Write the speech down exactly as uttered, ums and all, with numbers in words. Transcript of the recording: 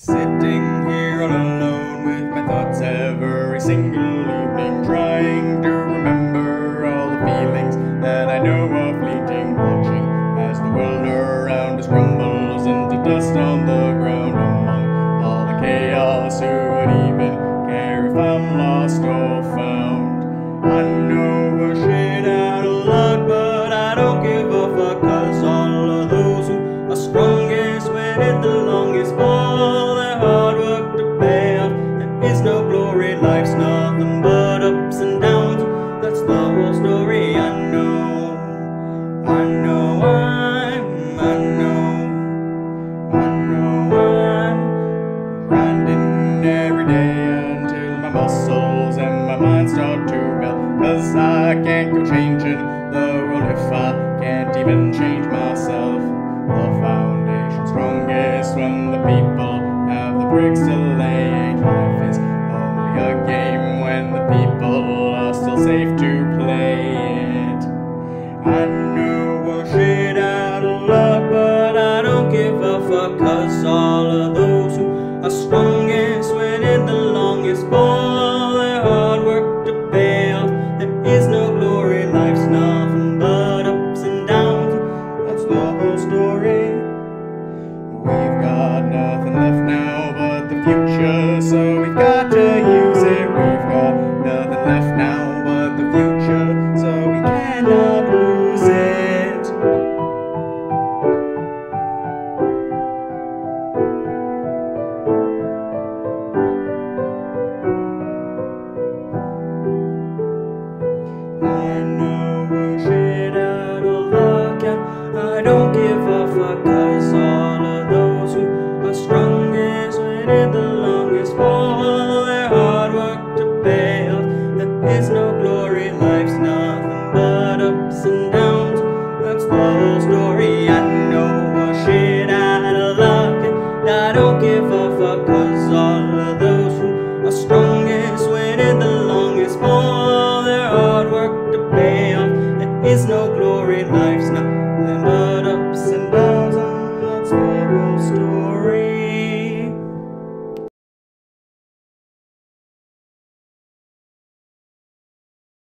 Sitting here all alone with my thoughts every single evening, trying to remember all the feelings that I know are fleeting, watching as the world around us crumbles into dust on the ground. Among all the chaos, who would even care if I'm lost or found? I know we're shit out of luck, but I don't give a fuck, 'cause all of those who are strongest waited the longest for their hard work to pay off. There is no glory, life's nothing but ups and downs. That's the whole story. I know, I know I'm, I know, I know I'm grinding every day until my muscles and my mind start to melt. 'Cause I can't go changing the world if I can't even change myself. The foundation's strongest when the people have the bricks to lay. Life is only a game when the people are still safe to play it. I know we're shit out of luck, but I don't give a fuck, 'cause all of the